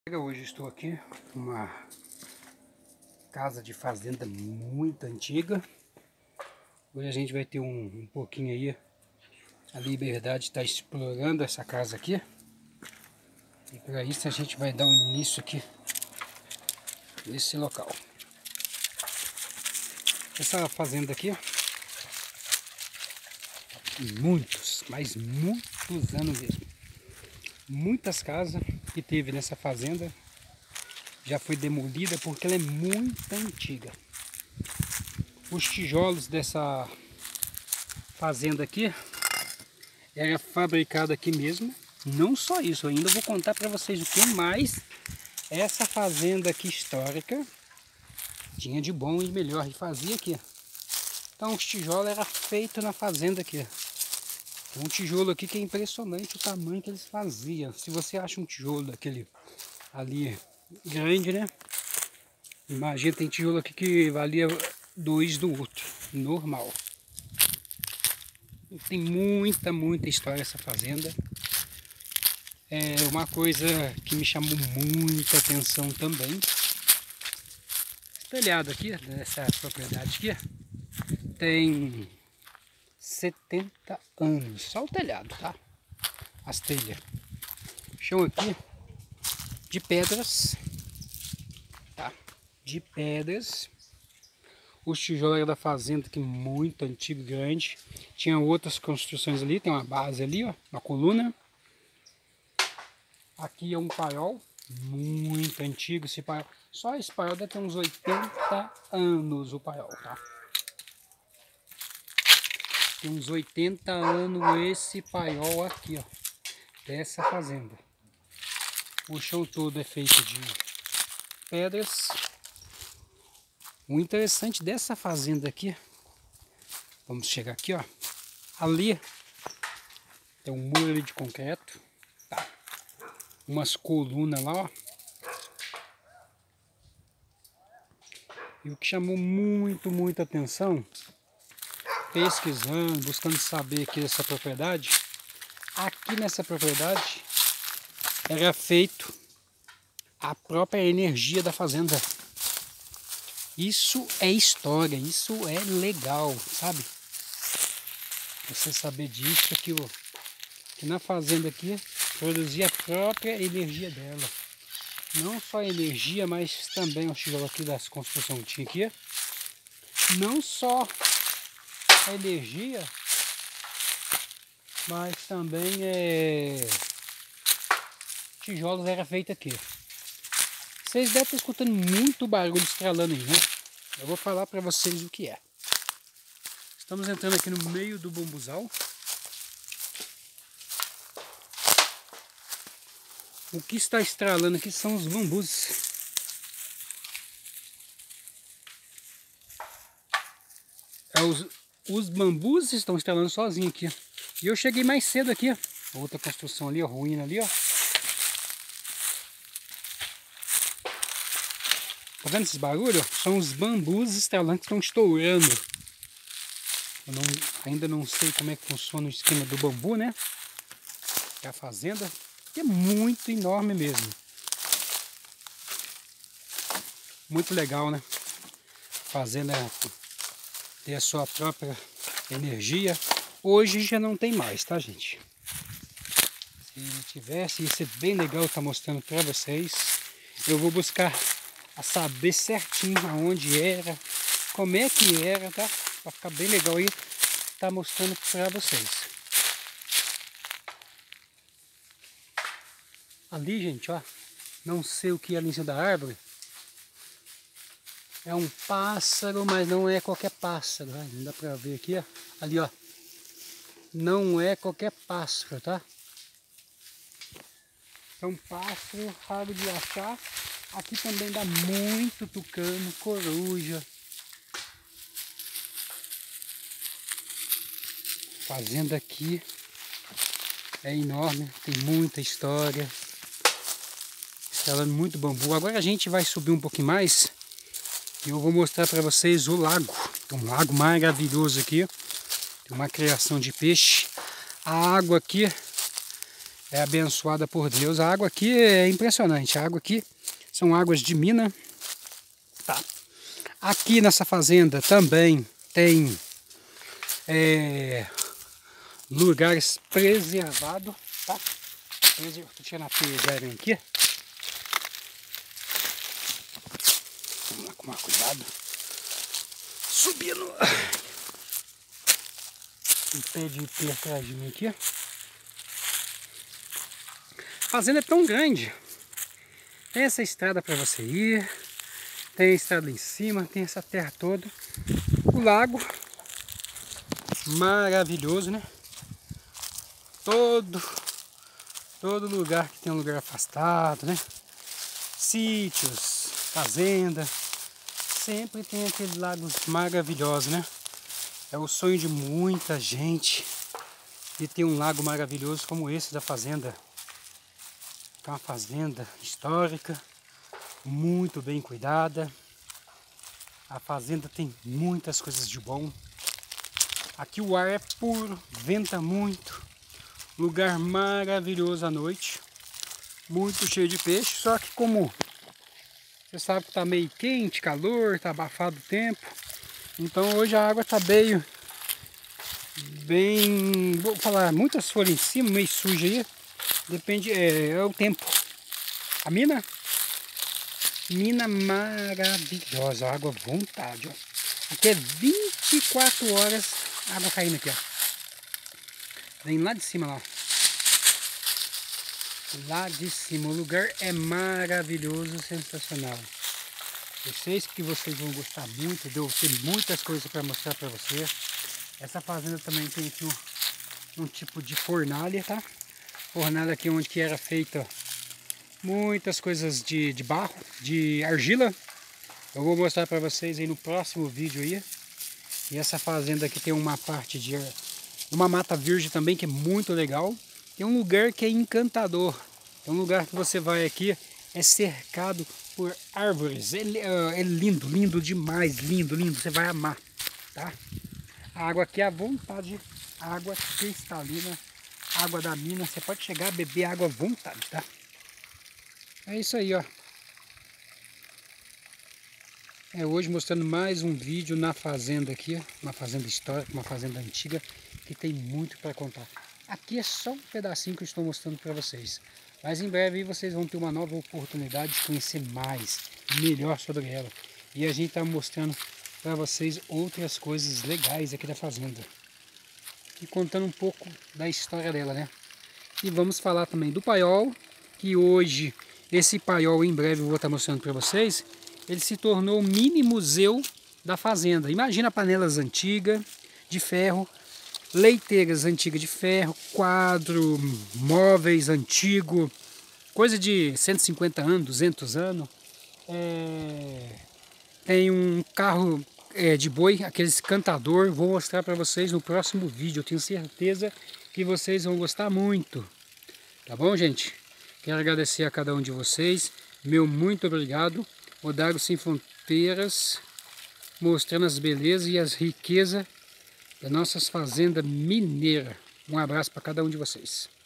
Hoje estou aqui numa casa de fazenda muito antiga. Hoje a gente vai ter um pouquinho aí a liberdade de estar explorando essa casa aqui. E para isso a gente vai dar um início aqui nesse local. Essa fazenda aqui, muitos, mas muitos anos mesmo. Muitas casas que teve nessa fazenda já foi demolida porque ela é muito antiga. Os tijolos dessa fazenda aqui era fabricado aqui mesmo. Não só isso, eu ainda vou contar para vocês o que mais essa fazenda aqui histórica tinha de bom e melhor e fazia aqui. Então os tijolos eram feitos na fazenda aqui. Um tijolo aqui que é impressionante o tamanho que eles faziam. Se você acha um tijolo daquele ali grande, né? Imagina, tem tijolo aqui que valia 2 do outro, normal. Tem muita história essa fazenda. É uma coisa que me chamou muita atenção também. Esse telhado aqui, dessa propriedade aqui, tem 70 anos, só o telhado, tá? As telhas. O chão aqui de pedras, tá? De pedras. Os tijolos da fazenda aqui muito antigo, grande. Tinha outras construções ali, tem uma base ali, ó, uma coluna. Aqui é um paiol muito antigo, esse paiol. Só esse paiol deve ter uns 80 anos o paiol, tá? Tem uns 80 anos esse paiol aqui, ó, dessa fazenda. O chão todo é feito de pedras. O interessante dessa fazenda aqui, vamos chegar aqui, ó, ali tem um muro ali de concreto, tá? Umas colunas lá, ó. E o que chamou muita atenção, pesquisando, buscando saber aqui dessa propriedade, aqui nessa propriedade era feito a própria energia da fazenda. Isso é história, isso é legal, sabe? Você saber disso, que na fazenda aqui produzia a própria energia dela. Não só a energia, mas também o tijolo aqui das construções que tinha aqui. Não só a energia, mas também tijolos era feito aqui. Vocês devem estar escutando muito barulho estralando aí, né? Eu vou falar para vocês o que é. Estamos entrando aqui no meio do bambuzal. O que está estralando aqui são os bambus. Os bambus estão estralando sozinhos aqui. E eu cheguei mais cedo aqui. Outra construção ali, ó, ruína ali, ó. Tá vendo esses barulhos? São os bambus estralando que estão estourando. Eu ainda não sei como é que funciona o esquema do bambu, né? É a fazenda. Que é muito enorme mesmo. Muito legal, né? Fazenda ter a sua própria energia. Hoje já não tem mais, tá, gente? Se tivesse, ia ser bem legal estar mostrando para vocês. Eu vou buscar a saber certinho aonde era, como é que era, tá? Vai ficar bem legal aí estar mostrando para vocês. Ali, gente, ó, não sei o que é ali em cima da árvore. É um pássaro, mas não é qualquer pássaro, ó. Não dá pra ver aqui, ó. Ali, ó. Não é qualquer pássaro, tá? É um pássaro raro de achar. Aqui também dá muito tucano, coruja. A fazenda aqui é enorme, tem muita história. Estralando muito bambu. Agora a gente vai subir um pouquinho mais e eu vou mostrar para vocês o lago. Tem um lago maravilhoso aqui. Tem uma criação de peixe. A água aqui é abençoada por Deus. A água aqui é impressionante. A água aqui são águas de mina. Tá. Aqui nessa fazenda também tem lugares preservados. Tá? Estou tirando a pilha aqui. Vamos lá, com mais cuidado. Subindo. Um pé de ipê atrás de mim aqui. A fazenda é tão grande. Tem essa estrada para você ir. Tem a estrada em cima. Tem essa terra toda. O lago. Maravilhoso, né? Todo lugar que tem um lugar afastado, né? Sítios, fazenda. Sempre tem aqueles lagos maravilhosos, né? É o sonho de muita gente de ter um lago maravilhoso como esse da fazenda. É uma fazenda histórica, muito bem cuidada. A fazenda tem muitas coisas de bom. Aqui o ar é puro, venta muito. Lugar maravilhoso à noite. Muito cheio de peixe, só que como você sabe que tá meio quente, calor, tá abafado o tempo. Então hoje a água tá bem, vou falar, muitas folhas em cima, meio suja aí. Depende, é o tempo. A mina maravilhosa, água à vontade, ó. Aqui é 24 horas água caindo aqui, ó. Vem lá de cima, lá. Lá de cima, o lugar é maravilhoso, sensacional. Eu sei que vocês vão gostar muito, eu tenho muitas coisas para mostrar para vocês. Essa fazenda também tem aqui um tipo de fornalha, tá? Fornalha aqui onde que era feita muitas coisas de barro, de argila. Eu vou mostrar para vocês aí no próximo vídeo aí. E essa fazenda aqui tem uma parte de uma mata virgem também que é muito legal. Tem um lugar que é encantador. É um lugar que você vai aqui, é cercado por árvores. É lindo, lindo demais, lindo, lindo. Você vai amar, tá? A água aqui é à vontade, água cristalina, água da mina. Você pode chegar a beber água à vontade, tá? É isso aí, ó. Hoje mostrando mais um vídeo na fazenda aqui, ó. Uma fazenda histórica, uma fazenda antiga, que tem muito para contar. Aqui é só um pedacinho que eu estou mostrando para vocês. Mas em breve vocês vão ter uma nova oportunidade de conhecer mais, melhor sobre ela. E a gente está mostrando para vocês outras coisas legais aqui da fazenda. E contando um pouco da história dela, né? E vamos falar também do paiol, que hoje, esse paiol em breve eu vou estar mostrando para vocês. Ele se tornou o mini museu da fazenda. Imagina panelas antigas, de ferro, leiteiras antigas de ferro, quadro, móveis antigos, coisa de 150 anos, 200 anos. Tem um carro de boi, aqueles cantador, vou mostrar para vocês no próximo vídeo. Eu tenho certeza que vocês vão gostar muito. Tá bom, gente? Quero agradecer a cada um de vocês. Meu muito obrigado. Odago Sem Fronteiras, mostrando as belezas e as riquezas das nossas fazendas mineiras. Um abraço para cada um de vocês.